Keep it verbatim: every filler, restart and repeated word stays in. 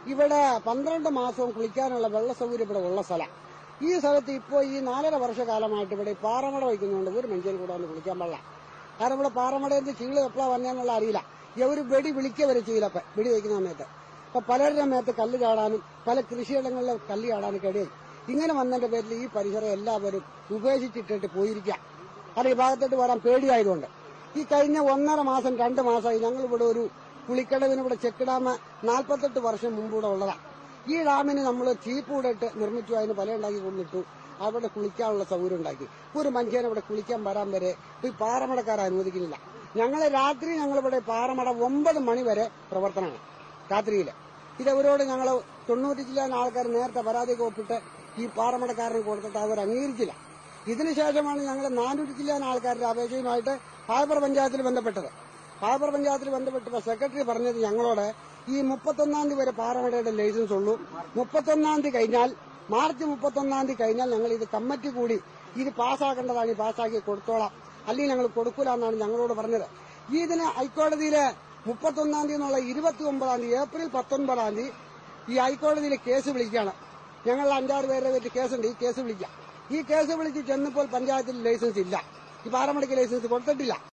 ഇവിടെ പന്ത്രണ്ട് മാസവും കുളിക്കാനുള്ള വെള്ള സൗകര്യം ഇവിടെ ഉള്ള സ്ഥലം. ഈ സ്ഥലത്ത് ഇപ്പോൾ ഈ നാലര വർഷകാലമായിട്ട് ഇവിടെ പാറമട വയ്ക്കുന്നുണ്ട്. ഒരു മനുഷ്യൻ കൂടെ വന്ന് കുളിക്കാൻ പാടില്ല. കാരണം ഇവിടെ പാറമടയിൽ നിന്ന് ചീള് എപ്പോഴാ വന്നേന്നുള്ള അറിയില്ല. ഒരു വെടി വിളിക്കുക വരെ ചെയ്യില്ല വെടി വയ്ക്കുന്ന സമയത്ത്. അപ്പൊ പലരുടെ മേത്ത് കല്ല് ചാടാനും പല കൃഷിയിടങ്ങളിലെ കല്ല് ചാടാനും കഴിയും. ഇങ്ങനെ വന്നതിന്റെ പേരിൽ ഈ പരിസരം എല്ലാവരും ഉപേക്ഷിച്ചിട്ടിട്ട് പോയിരിക്കാം. കാരണം ഈ ഭാഗത്തോട്ട് വരാൻ പേടിയായതുകൊണ്ട്. ഈ കഴിഞ്ഞ ഒന്നര മാസം രണ്ട് മാസമായി ഞങ്ങളിവിടെ ഒരു പുളിക്കടവിന് ഇവിടെ ചെക്ക് ഡാം നാൽപ്പത്തെട്ട് വർഷം മുമ്പൂടെ ഉള്ളതാണ്. ഈ ഡാമിന് നമ്മൾ ചീപ്പൂടെ ഇട്ട് നിർമ്മിച്ചു, അതിന് പല ഉണ്ടാക്കി കൊണ്ടിട്ടു. അവിടെ കുളിക്കാനുള്ള സൗകര്യം ഉണ്ടാക്കി. ഒരു മനുഷ്യനെ ഇവിടെ കുളിക്കാൻ വരാൻ വരെ ഈ പാറമടക്കാർ അനുവദിക്കുന്നില്ല. ഞങ്ങളെ രാത്രി ഞങ്ങളിവിടെ പാറമട ഒമ്പത് മണി വരെ പ്രവർത്തനമാണ് രാത്രിയില്. ഇതവരോട് ഞങ്ങൾ തൊണ്ണൂറ്റി ചില്ലാൻ ആൾക്കാർ നേരത്തെ പരാതിയൊക്കെ ഒപ്പിട്ട് ഈ പാറമടക്കാരന് കൊടുത്തിട്ട് അവർ അംഗീകരിച്ചില്ല. ഇതിനുശേഷമാണ് ഞങ്ങൾ നാനൂറ്റി ചില്ലാൻ ആൾക്കാരുടെ അപേക്ഷയുമായിട്ട് പായപ്പുറ പഞ്ചായത്തിൽ ബന്ധപ്പെട്ടത്. പായപ്പുറ പഞ്ചായത്തിൽ ബന്ധപ്പെട്ടപ്പോൾ സെക്രട്ടറി പറഞ്ഞത് ഞങ്ങളോട് ഈ മുപ്പത്തൊന്നാം തീയതി വരെ പാറമടയുടെ ലൈസൻസ് ഉള്ളൂ. മുപ്പത്തൊന്നാം തീയതി കഴിഞ്ഞാൽ മാർച്ച് മുപ്പത്തൊന്നാം തീയതി കഴിഞ്ഞാൽ ഞങ്ങൾ ഇത് കമ്മിറ്റി കൂടി ഇത് പാസ്സാക്കേണ്ടതാണ്, ഈ പാസ്സാക്കി കൊടുത്തോളാം, അല്ലെങ്കിൽ ഞങ്ങൾ കൊടുക്കൂല എന്നാണ് ഞങ്ങളോട് പറഞ്ഞത്. ഇതിന് ഹൈക്കോടതിയിലെ മുപ്പത്തൊന്നാം തീയതി എന്നുള്ള ഇരുപത്തി ഒമ്പതാം തീയതി ഏപ്രിൽ പത്തൊൻപതാം തീയതി ഈ ഹൈക്കോടതിയിൽ കേസ് വിളിക്കുകയാണ്. ഞങ്ങൾ അഞ്ചാറ് പേരുടെ പേരിൽ കേസുണ്ട്. ഈ കേസ് വിളിക്കാം. ഈ കേസ് വിളിച്ച് ചെന്നപ്പോൾ പഞ്ചായത്തിൽ ലൈസൻസ് ഇല്ല, ഈ പാറമടയ്ക്ക് ലൈസൻസ് കൊടുത്തിട്ടില്ല.